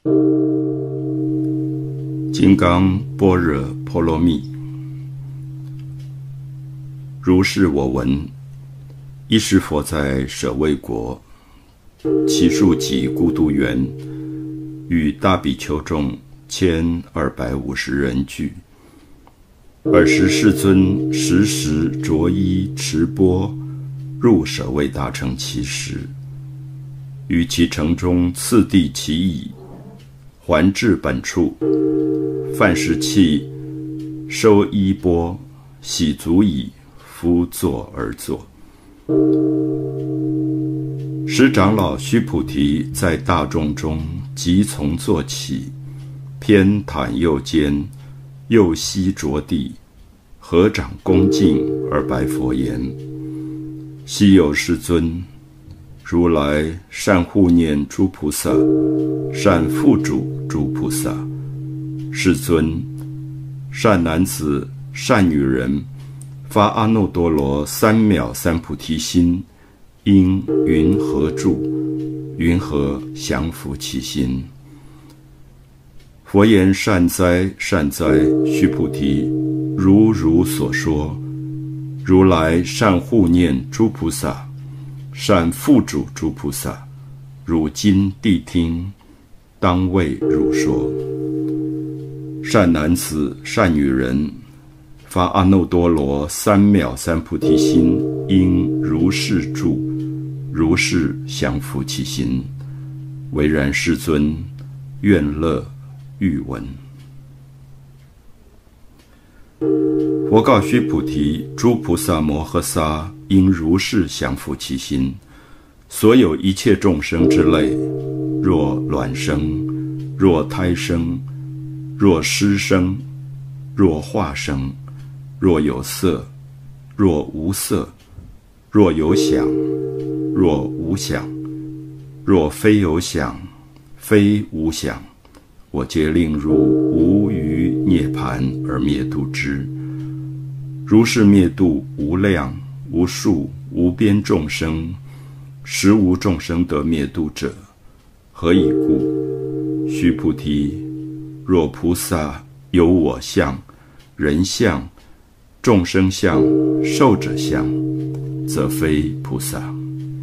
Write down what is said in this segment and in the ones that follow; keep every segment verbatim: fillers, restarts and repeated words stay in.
金刚般若波罗蜜。如是我闻，一时佛在舍卫国，其数及孤独园，与大比丘众千二百五十人俱。尔时世尊时时着衣持钵，入舍卫大城其时，于其城中次第其已，还至本处，饭食讫，收衣钵，洗足矣，敷坐而坐。时长老须菩提在大众中即从坐起，偏袒右肩，右膝着地，合掌恭敬而白佛言：昔有世尊，如来善护念诸菩萨，善付嘱诸菩萨。世尊，善男子、善女人，发阿耨多罗三藐三菩提心，应云何住？云何降伏其心？佛言：善哉，善哉，须菩提，如汝所说，如来善护念诸菩萨，善付嘱诸菩萨，汝今谛听，当为汝说。善男子、善女人，发阿耨多罗三藐三菩提心，应如是住，如是降伏其心。唯然，世尊，愿乐欲闻。佛告须菩提：诸菩萨摩诃萨应如是降伏其心。所有一切众生之类，若卵生，若胎生，若湿生，若化生，若有色，若无色，若有想，若无想，若非有想，非无想，我皆令入无余涅盘而灭度之。如是灭度无量无数无边众生，实无众生得灭度者。何以故？须菩提，若菩萨有我相、人相、众生相、寿者相，则非菩萨。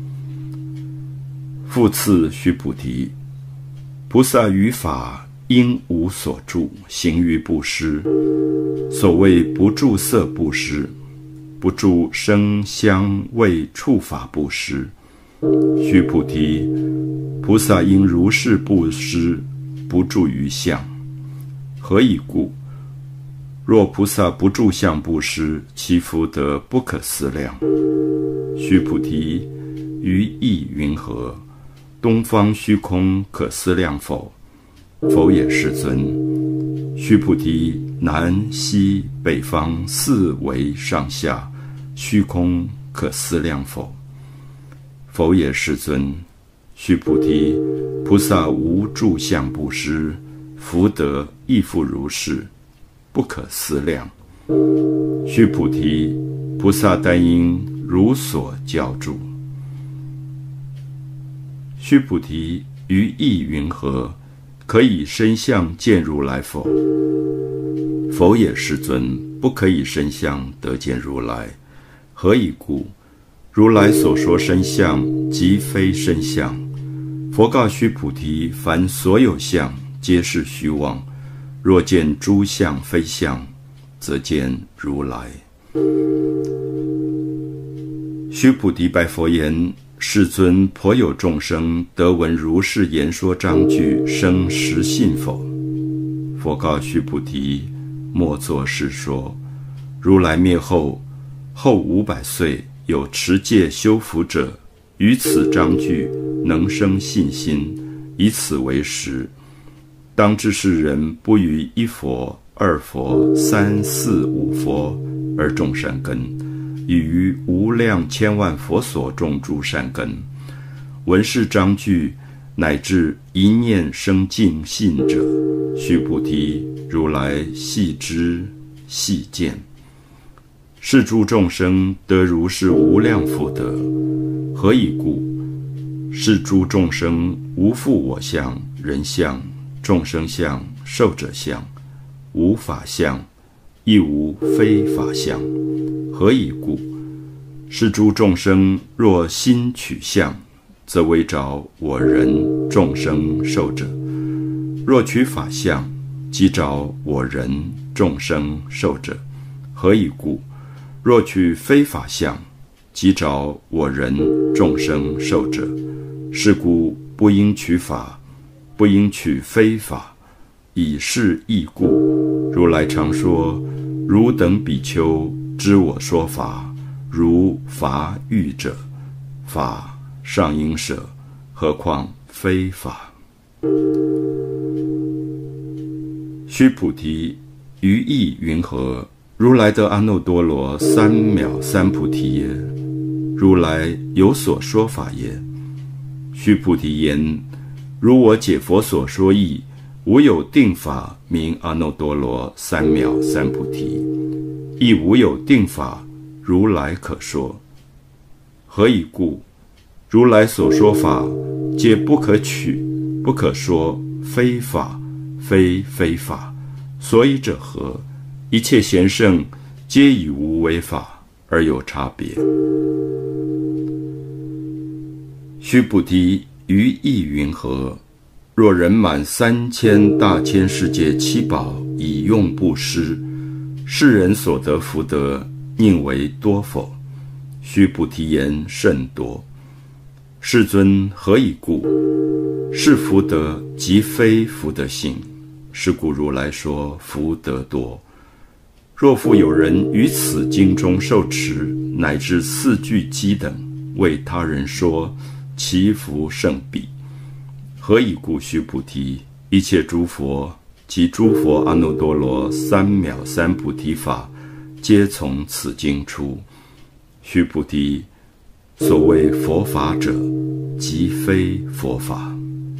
复次，须菩提，菩萨于法应无所住，行于布施。所谓不住色布施，不住声香味触法布施。须菩提，菩萨应如是布施，不住于相。何以故？若菩萨不住相布施，其福德不可思量。须菩提，于意云何？东方虚空可思量否？否也，世尊。须菩提，南西北方四维上下，虚空可思量否？否也，世尊。须菩提，菩萨无住相布施，福德亦复如是，不可思量。须菩提，菩萨但应如所教住。须菩提，于意云何？可以身相见如来否？否也，世尊，不可以身相得见如来。何以故？如来所说身相，即非身相。佛告须菩提：凡所有相，皆是虚妄。若见诸相非相，则见如来。须菩提白佛言：世尊，颇有众生得闻如是言说章句，生实信否？佛告须菩提：莫作是说。如来灭后，后五百岁，有持戒修福者，于此章句能生信心，以此为实。当知是人不于一佛、二佛、三四五佛而种善根，已于无量千万佛所种诸善根。闻是章句，乃至一念生净信者，须菩提，如来细知细见。是诸众生得如是无量福德。何以故？是诸众生无复我相、人相、 众生相、寿者相，无法相，亦无非法相。何以故？是诸众生若心取相，则为着我人众生寿者；若取法相，即着我人众生寿者。何以故？若取非法相，即着我人众生寿者。是故不应取法，不应取非法，以是义故，如来常说：汝等比丘知我说法，如法欲者，法尚应舍，何况非法？须菩提，于意云何？如来得阿耨多罗三藐三菩提耶？如来有所说法耶？须菩提言：如我解佛所说义，无有定法名阿耨多罗三藐三菩提，亦无有定法如来可说。何以故？如来所说法，皆不可取，不可说，非法，非非法。所以者何？一切贤圣，皆以无为法而有差别。须菩提，于意云何？若人满三千大千世界七宝以用布施，世人所得福德，宁为多否？须菩提言：甚多。世尊，何以故？是福德即非福德性，是故如来说福德多。若复有人于此经中受持，乃至四句偈等，为他人说，其福胜彼。何以故？须菩提，一切诸佛及诸佛阿耨多罗三藐三菩提法，皆从此经出。须菩提，所谓佛法者，即非佛法。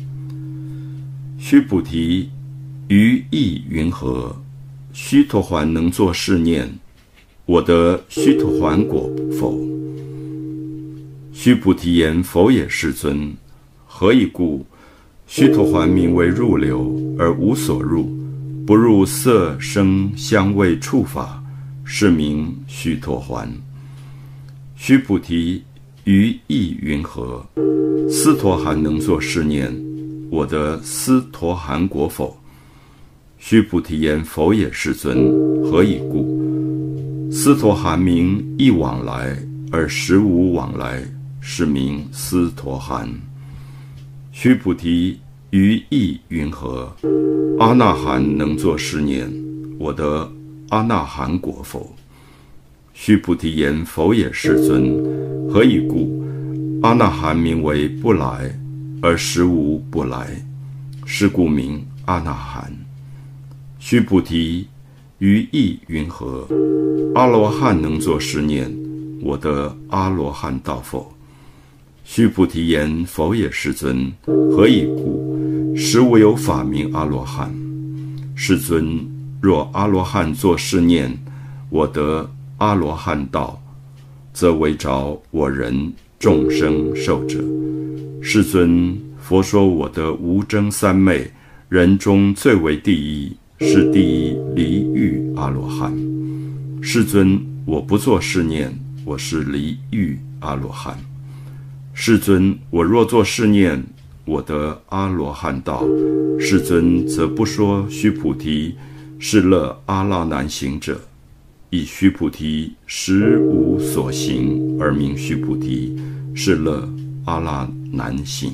须菩提，于意云何？须陀洹能作是念：我得须陀洹果否？须菩提言：否也，世尊。何以故？须陀洹名为入流，而无所入，不入色声香味触法，是名须陀洹。须菩提，于意云何？斯陀含能作是念：我得斯陀含果否？须菩提言：否也，世尊。何以故？斯陀含名一往来，而实无往来，是名斯陀含。须菩提，于意云何？阿那含能作是念：我得阿那含果否？须菩提言：否也，世尊。何以故？阿那含名为不来，而实无不来，是故名阿那含。须菩提，于意云何？阿罗汉能作是念：我得阿罗汉道否？须菩提言：否也，世尊。何以故？实无有法名阿罗汉。世尊，若阿罗汉作是念：我得阿罗汉道，则为着我人众生寿者。世尊，佛说我得无争三昧，人中最为第一，是第一离欲阿罗汉。世尊，我不作是念，我是离欲阿罗汉。世尊，我若作是念，我得阿罗汉道，世尊则不说须菩提是乐阿那难行者，以须菩提实无所行，而名须菩提是乐阿那难行。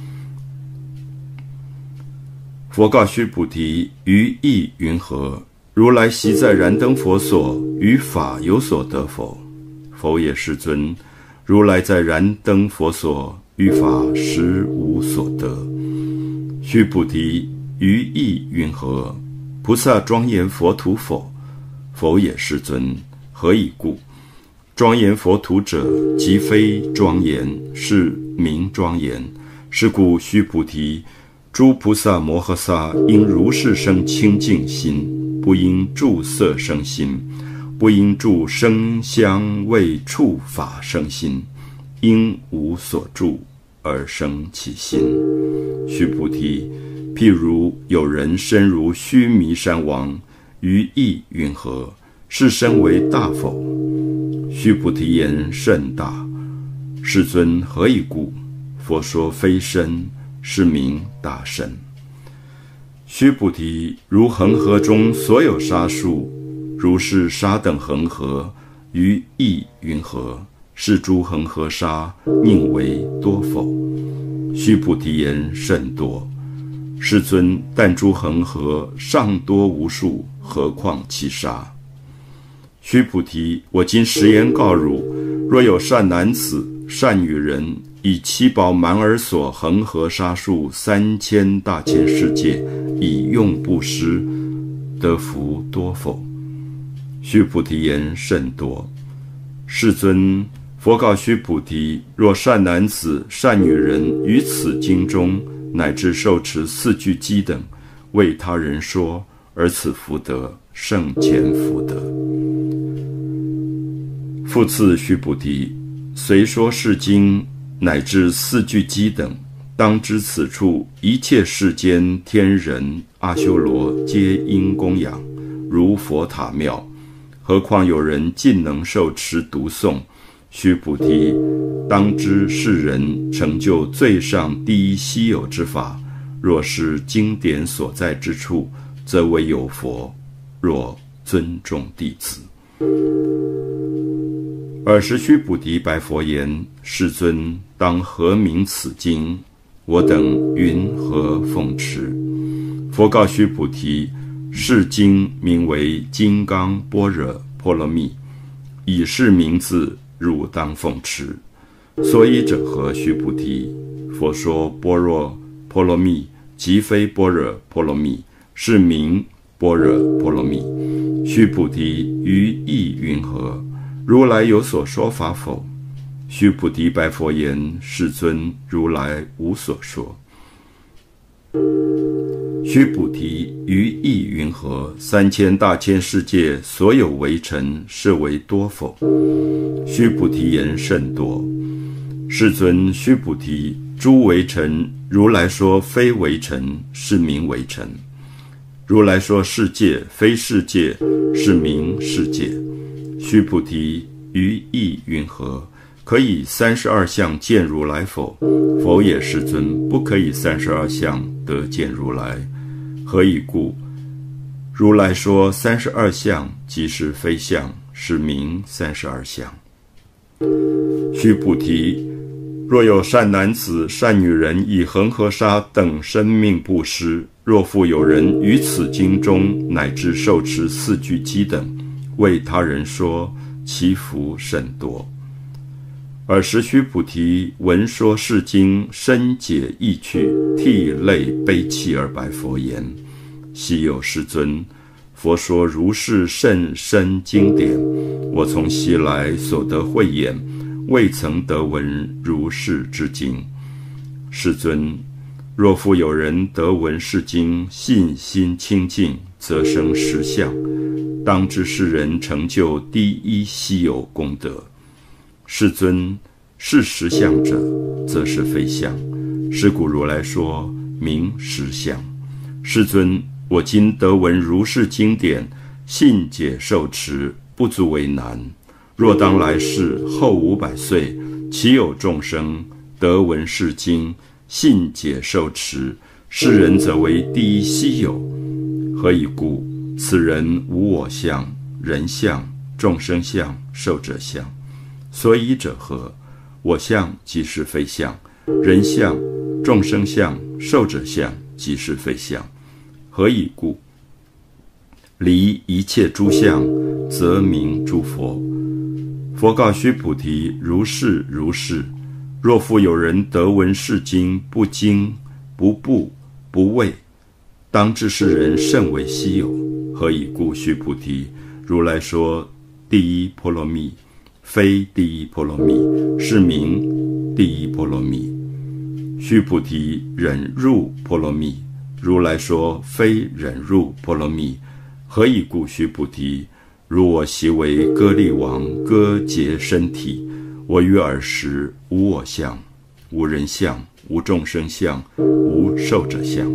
佛告须菩提：于意云何？如来昔在燃灯佛所，于法有所得否？否也，世尊。如来在燃灯佛所，于法实无所得。须菩提，于意云何？菩萨庄严佛土否？否也，世尊。何以故？庄严佛土者，即非庄严，是名庄严。是故须菩提，诸菩萨摩诃萨应如是生清净心，不应住色生心，不应住声香味触法生心，因无所住而生其心。须菩提， 譬如有人身如须弥山王，于意云何？是身为大否？须菩提言：甚大。世尊，何以故？佛说非身，是名大身。须菩提，如恒河中所有沙数，如是沙等恒河，于意云何？是诸恒河沙，宁为多否？须菩提言：甚多。世尊，但诸恒河尚多无数，何况其沙？须菩提，我今实言告汝：若有善男子、善女人，以七宝满尔所恒河沙数三千大千世界，以用布施，得福多否？须菩提言：甚多。世尊，佛告须菩提：若善男子、善女人于此经中，乃至受持四句偈等，为他人说，而此福德胜前福德。复次，须菩提，虽说是经乃至四句偈等，当知此处一切世间天人阿修罗皆应供养，如佛塔庙。何况有人尽能受持读诵？须菩提，当知是人成就最上第一稀有之法。若是经典所在之处，则为有佛；若尊重弟子。尔时须菩提白佛言：世尊，当何名此经？我等云何奉持？佛告须菩提：是经名为金刚般若波罗蜜，以是名字，汝当奉持。所以者何？须菩提，佛说般若波罗蜜，即非般若波罗蜜，是名般若波罗蜜。须菩提，于意云何？如来有所说法否？须菩提白佛言：世尊，如来无所说。须菩提，于意云何？三千大千世界所有为尘，是为多否？须菩提言：甚多。世尊，须菩提，诸为尘，如来说非为尘，是名为尘；如来说世界非世界，是名世界。须菩提，于意云何？可以三十二相见如来否？否也，世尊，不可以三十二相得见如来。何以故？如来说三十二相，即是非相，是名三十二相。须菩提，若有善男子、善女人以恒河沙等生命布施，若复有人于此经中乃至受持四句偈等，为他人说，其福甚多。尔时须菩提闻说是经，深解意趣，涕泪悲泣而白佛言：昔有世尊，佛说如是甚深经典，我从昔来所得慧眼，未曾得闻如是之经。世尊，若复有人得闻是经，信心清净，则生实相，当知是人成就第一稀有功德。世尊，是实相者，则是非相。是故如来说名实相。世尊，我今得闻如是经典，信解受持，不足为难。若当来世后五百岁，其有众生得闻是经，信解受持，是人则为第一稀有。何以故？此人无我相、人相、众生相、寿者相。所以者何？我相即是非相，人相、众生相、寿者相即是非相。何以故？离一切诸相，则名诸佛。佛告须菩提：如是如是。若复有人得闻是经，不惊不怖不畏，当知是人甚为稀有。何以故？须菩提，如来说第一波罗蜜，非第一波罗蜜，是名第一波罗蜜。须菩提，忍入波罗蜜，如来说非忍入波罗蜜。何以故？须菩提，如我昔为歌利王割截身体，我于尔时无我相，无人相，无众生相，无寿者相，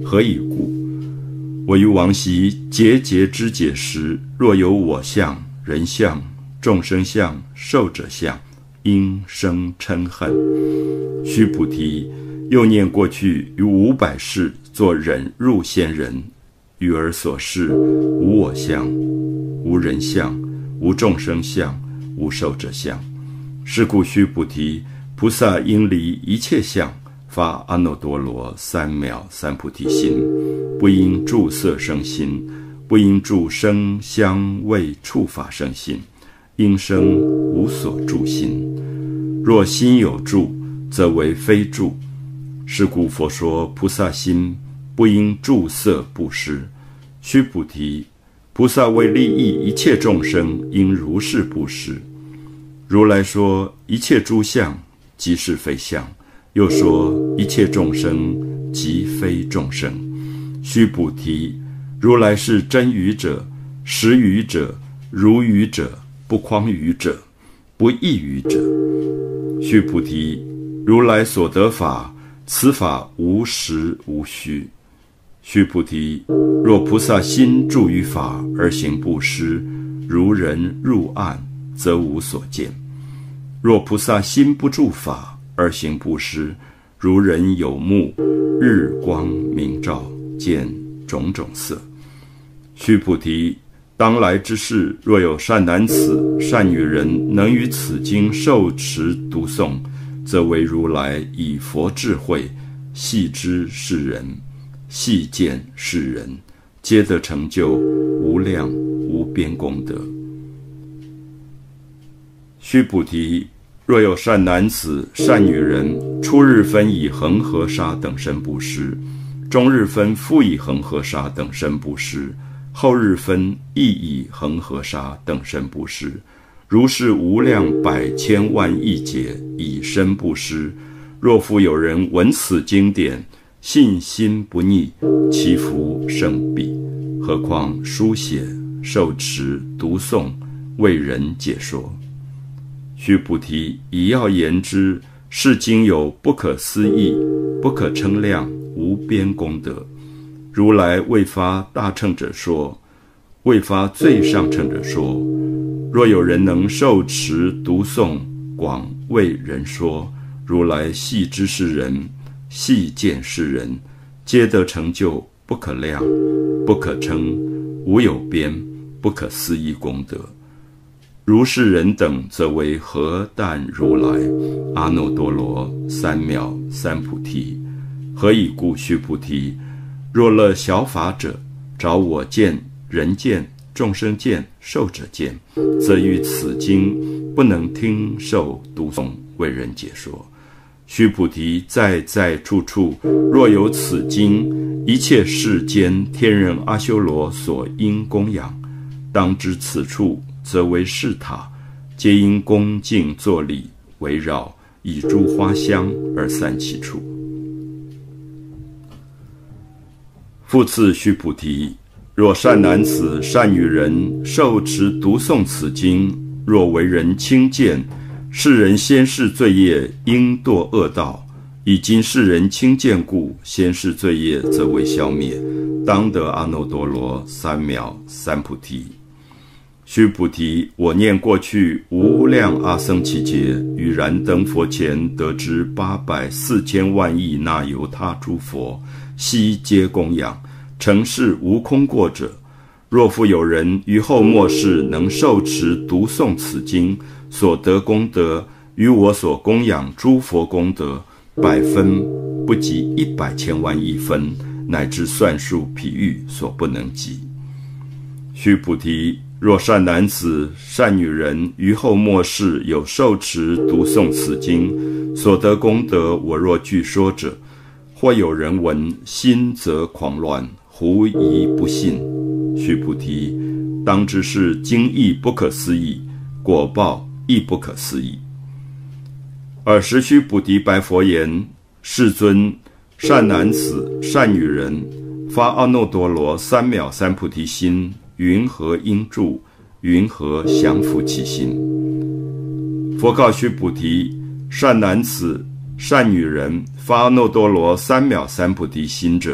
何以故？我于往昔节节之解时，若有我相、人相、众生相、寿者相，应生嗔恨。须菩提，又念过去于五百世作忍入仙人，于尔所示无我相、无人相、无众生相、无寿者相。是故须菩提，菩萨应离一切相，发阿耨多罗三藐三菩提心，不应住色生心，不应住声香味触法生心，应生无所住心。若心有住，则为非住。是故佛说菩萨心不应住色布施。须菩提，菩萨为利益一切众生，应如是布施。如来说一切诸相即是非相，又说一切众生即非众生。须菩提，如来是真语者、实语者、如语者、不诳语者、不异语者。须菩提，如来所得法，此法无实无虚。须菩提，若菩萨心住于法而行布施，如人入暗，则无所见；若菩萨心不住法而行布施，如人有目，日光明照，见种种色。须菩提，当来之世，若有善男子、善女人，能于此经受持读诵，则为如来以佛智慧细知世人，细见世人，皆得成就无量无边功德。须菩提，若有善男子、善女人，初日分以恒河沙等身布施，中日分复以恒河沙等身布施，后日分亦以恒河沙等身布施，如是无量百千万亿劫以身布施。若复有人闻此经典，信心不逆，其福甚彼。何况书写、受持、读诵、为人解说。须菩提，以要言之，是经有不可思议、不可称量、无边功德。如来未发大乘者说，未发最上乘者说。若有人能受持读诵，广为人说，如来细知世人，细见世人，皆得成就不可量、不可称、无有边、不可思议功德。如是人等，则为何但如来阿耨多罗三藐三菩提。何以故？须菩提，若乐小法者，找我见、人见、众生见、寿者见，则于此经不能听受读诵，为人解说。须菩提，在在处处，若有此经，一切世间天人阿修罗所应供养，当知此处则为是塔，皆应恭敬作礼，围绕，以诸花香而散其处。复次，须菩提，若善男子、善女人受持读诵此经，若为人轻贱，世人先世罪业应堕恶道，以今世人轻贱故，先世罪业则为消灭，当得阿耨多罗三藐三菩提。须菩提，我念过去无量阿僧祇劫，于燃灯佛前得知八百四千万亿那由他诸佛，悉皆供养，成是无空过者。若复有人于后末世能受持读诵此经，所得功德，于我所供养诸佛功德，百分不及一百千万亿分，乃至算数譬喻所不能及。须菩提，若善男子、善女人于后末世有受持读诵此经，所得功德，我若据说者，或有人闻，心则狂乱，狐疑不信。须菩提，当知是经义不可思议，果报亦不可思议。尔时须菩提白佛言：世尊，善男子、善女人发阿耨多罗三藐三菩提心，云何应住？云何降伏其心？佛告须菩提：善男子、善女人发阿耨多罗三藐三菩提心者，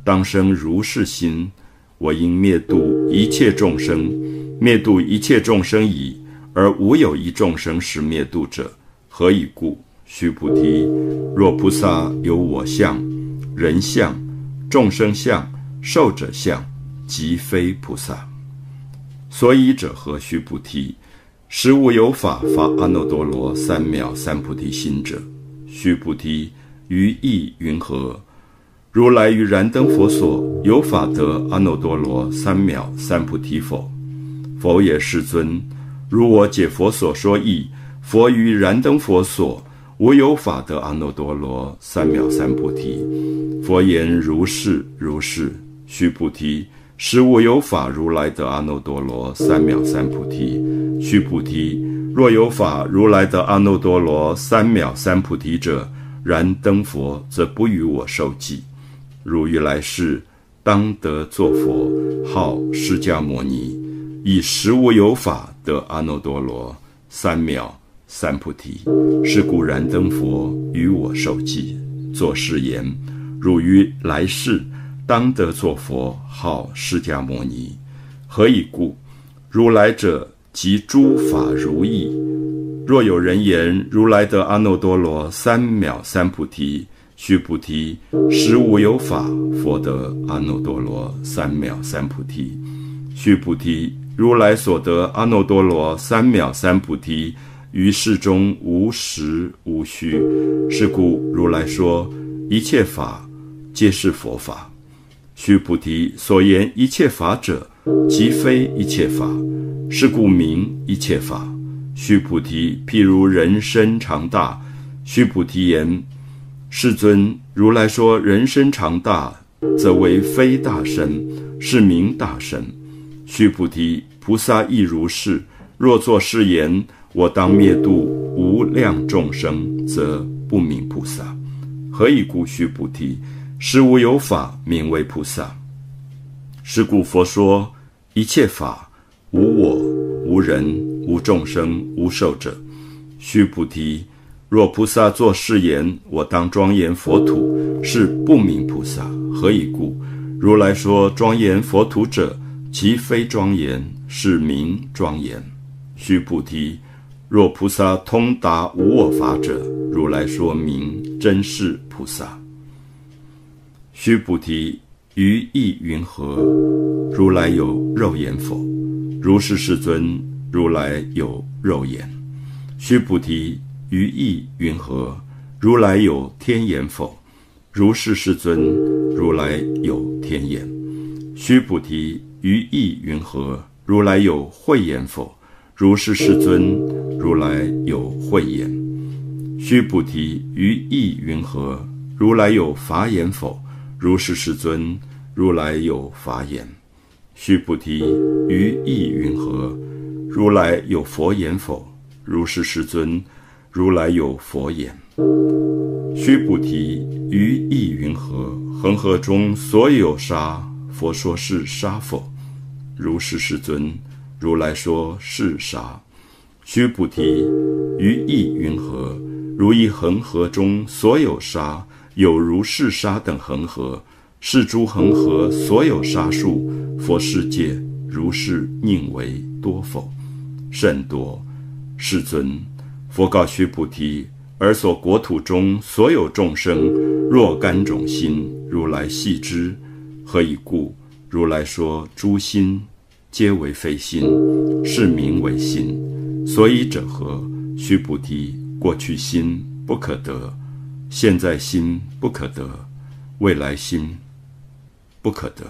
当生如是心。我应灭度一切众生，灭度一切众生矣，而无有一众生是灭度者。何以故？须菩提，若菩萨有我相、人相、众生相、寿者相，即非菩萨。所以者何？须菩提，实无有法发阿耨多罗三藐三菩提心者。须菩提，于意云何？如来于燃灯佛所有法得阿耨多罗三藐三菩提否？否也，世尊。如我解佛所说义，佛于燃灯佛所无有法得阿耨多罗三藐三菩提。佛言如是如是。须菩提，实无有法如来得阿耨多罗三藐三菩提。须菩提，若有法如来得阿耨多罗三藐三菩提者，燃灯佛则不与我受记。如于来世当得作佛，号释迦牟尼，以实无有法得阿耨多罗三藐三菩提。是故燃灯佛与我受记，作是言：汝于来世当得作佛，号释迦牟尼。何以故？如来者即诸法如意。若有人言如来得阿耨多罗三藐三菩提，须菩提，实无有法佛得阿耨多罗三藐三菩提。须菩提，如来所得阿耨多罗三藐三菩提，于世中无实无虚。是故如来说一切法皆是佛法。须菩提，所言一切法者，即非一切法，是故名一切法。须菩提，譬如人身长大。须菩提言：世尊，如来说人身长大，则为非大身，是名大身。须菩提，菩萨亦如是。若作是言，我当灭度无量众生，则不名菩萨。何以故？须菩提，实无有法名为菩萨。是故佛说一切法无我、无人、无众生、无寿者。须菩提，若菩萨作是言，我当庄严佛土，是不名菩萨。何以故？如来说庄严佛土者，即非庄严，是名庄严。须菩提，若菩萨通达无我法者，如来说名真是菩萨。须菩提，于意云何？如来有肉眼否？如是世尊，如来有肉眼。须菩提，于意云何？如来有天眼否？如是世尊，如来有天眼。须菩提，于意云何？如来有慧眼否？如是世尊，如来有慧眼。须菩提，于意云何？如来有法眼否？如是世尊，如来有法眼。须菩提，于意云何？如来有佛眼否？如是世尊，如来有佛眼。须菩提，于意云何？恒河中所有沙，佛说是沙否？如是世尊，如来说是沙。须菩提，于意云何？如一恒河中所有沙，有如是沙等恒河，是诸恒河所有沙数，佛世界如是宁为多否？甚多。世尊，佛告须菩提：而所国土中所有众生，若干种心，如来悉知。何以故？如来说诸心皆为非心，是名为心。所以者何？须菩提，过去心不可得，现在心不可得，未来心不可得。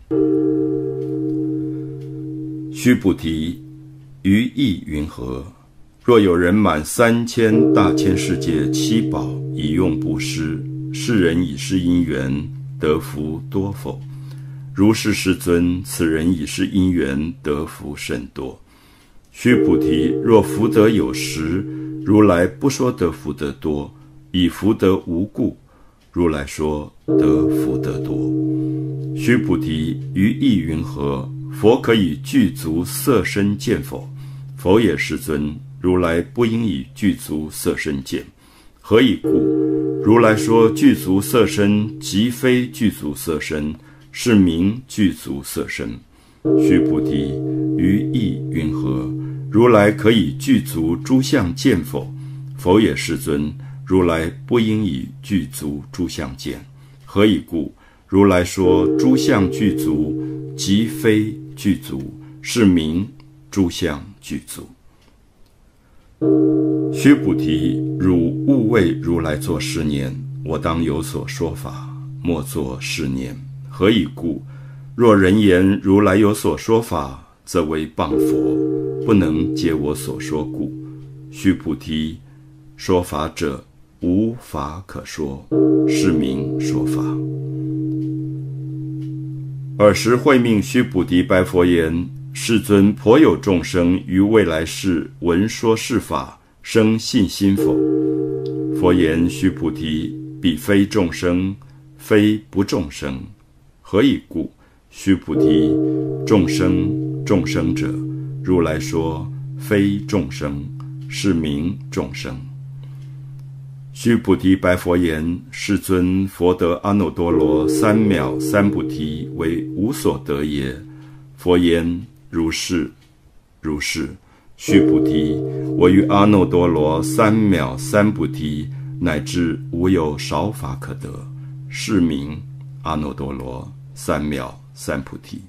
须菩提，于意云何？若有人满三千大千世界七宝以用布施，是人以是因缘得福多否？如是世尊，此人以是因缘得福甚多。须菩提，若福德有实，如来不说得福德多，以福德无故，如来说得福德多。须菩提，于意云何？佛可以具足色身见否？否也，世尊。如来不应以具足色身见。 何以故？如来说具足色身，即非具足色身，是名具足色身。须菩提，于意云何？如来可以具足诸相见否？否也，世尊。如来不应以具足诸相见。何以故？如来说诸相具足，即非具足，是名诸相具足。须菩提，汝勿为如来作是念：我当有所说法，莫作是念。何以故？若人言如来有所说法，则为谤佛，不能解我所说故。须菩提，说法者无法可说，是名说法。尔时会命须菩提白佛言：世尊，颇有众生于未来世闻说是法，生信心否？佛言：须菩提，彼非众生，非不众生。何以故？须菩提，众生众生者，如来说非众生，是名众生。须菩提白佛言：世尊，佛得阿耨多罗三藐三菩提，为无所得也。佛言：如是，如是。须菩提，我于阿耨多罗三藐三菩提，乃至无有少法可得，是名阿耨多罗三藐三菩提。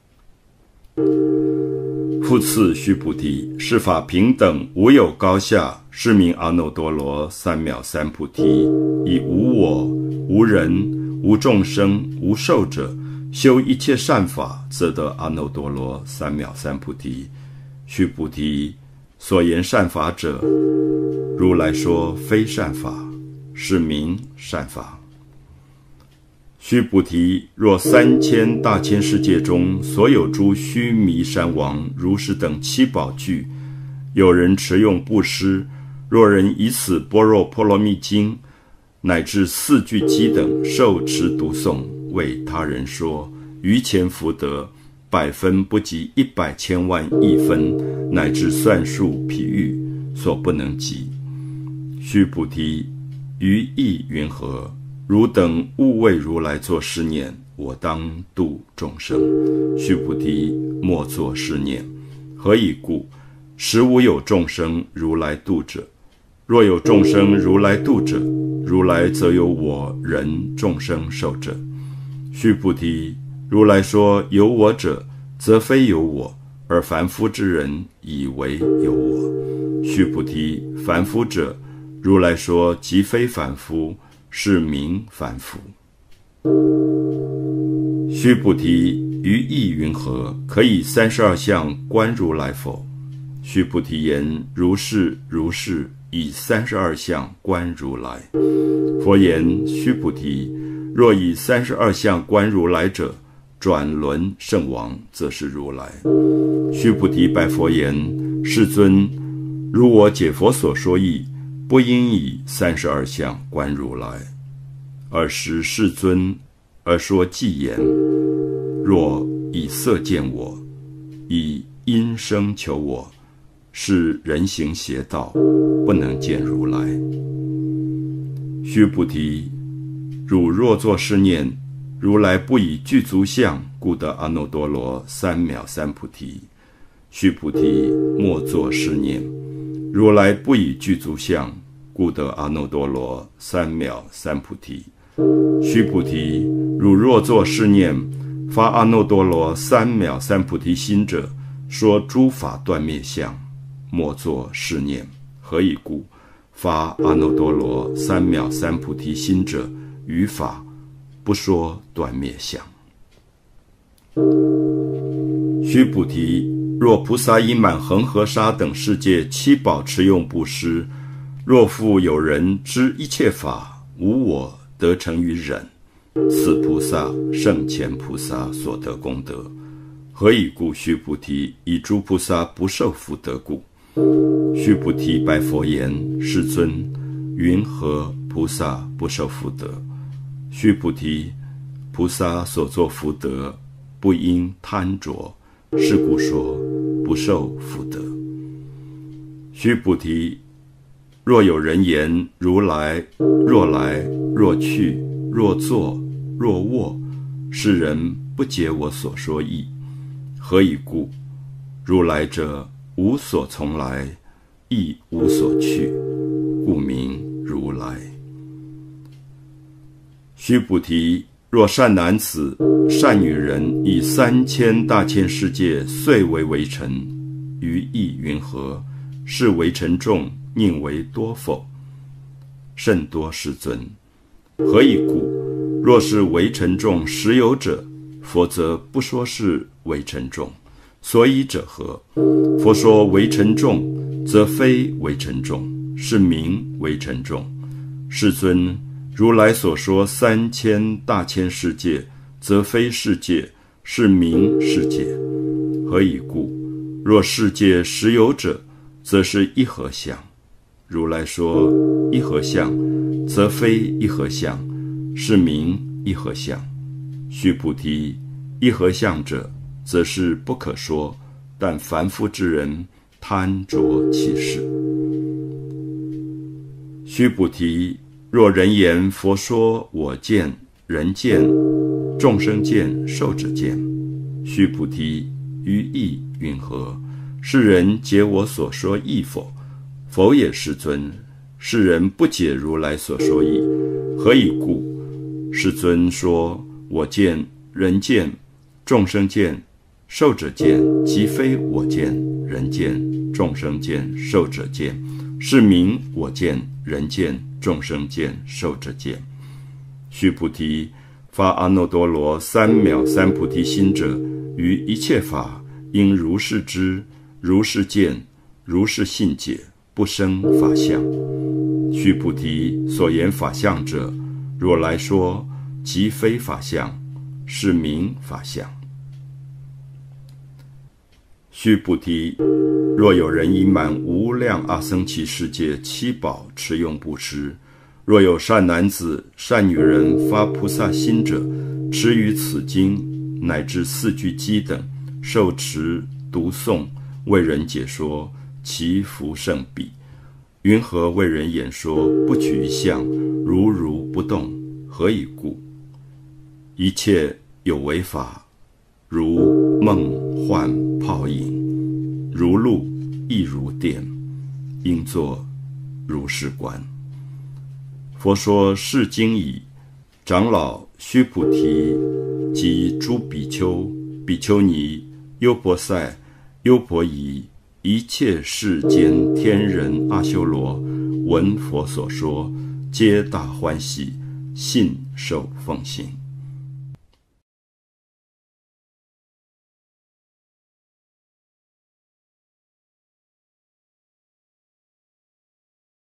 复次，须菩提，是法平等，无有高下，是名阿耨多罗三藐三菩提。以无我、无人、无众生、无寿者，修一切善法，则得阿耨多罗三藐三菩提。须菩提，所言善法者，如来说非善法，是名善法。须菩提，若三千大千世界中，所有诸须弥山王、如是等七宝具，有人持用布施，若人以此般若波罗蜜经，乃至四句偈等受持读诵，为他人说，于前福德百分不及一百千万亿分，乃至算数譬喻，所不能及。须菩提，于意云何？汝等勿为如来作是念：我当度众生。须菩提，莫作是念。何以故？实无有众生如来度者。若有众生如来度者，如来则有我人众生寿者。须菩提，如来说有我者，则非有我，而凡夫之人以为有我。须菩提，凡夫者，如来说即非凡夫，是名凡夫。须菩提，于意云何？可以三十二相观如来否？须菩提言：如是，如是，以三十二相观如来。佛言：须菩提，若以三十二相观如来者，转轮圣王，则是如来。须菩提白佛言：世尊，如我解佛所说义，不应以三十二相观如来。尔时世尊而说偈言：若以色见我，以音声求我，是人行邪道，不能见如来。须菩提，汝若作是念：如来不以具足相，故得阿耨多罗三藐三菩提。须菩提，莫作是念：如来不以具足相，故得阿耨多罗三藐三菩提。须菩提，汝若作是念，发阿耨多罗三藐三菩提心者，说诸法断灭相，莫作是念。何以故？发阿耨多罗三藐三菩提心者，于法不说断灭相。须菩提，若菩萨以满恒河沙等世界七宝持用布施，若复有人知一切法无我，得成于忍，此菩萨胜前菩萨所得功德。何以故？须菩提，以诸菩萨不受福德故。须菩提白佛言：世尊，云何菩萨不受福德？须菩提，菩萨所作福德，不应贪着，是故说不受福德。须菩提， 若有人言如来若来若去若坐若卧，是人不解我所说意。何以故？如来者无所从来，亦无所去，故名如来。须菩提，若善男子、善女人以三千大千世界遂为微尘，于意云何？是微尘众宁为多否？甚多，世尊。何以故？若是微尘众实有者，佛则不说是微尘众。所以者何？佛说微尘众，则非微尘众，是名微尘众。世尊，如来所说三千大千世界，则非世界，是名世界。何以故？若世界实有者，则是一合相。如来说一合相，则非一合相，是名一合相。须菩提，一合相者，则是不可说，但凡夫之人贪着其事。须菩提，若人言佛说我见、人见、众生见、寿者见，须菩提，于意云何？是人解我所说意否？否也，世尊。是人不解如来所说意。何以故？世尊说我见、人见、众生见、寿者见，即非我见、人见、众生见、寿者见，是名我见、人见、众生见、寿者见。须菩提，发阿耨多罗三藐三菩提心者，于一切法应如是知，如是见，如是信解，不生法相。须菩提，所言法相者，若来说，即非法相，是名法相。须菩提，若有人以满无量阿僧祇世界七宝持用布施，若有善男子、善女人发菩萨心者，持于此经乃至四句偈等，受持读诵，为人解说，其福甚彼。云何为人演说？不取一相，如如不动。何以故？一切有为法，如梦幻泡影，如露亦如电，应作如是观。佛说是经已，长老须菩提及诸比丘、比丘尼、优婆塞、优婆夷，一切世间天人阿修罗，闻佛所说，皆大欢喜，信受奉行。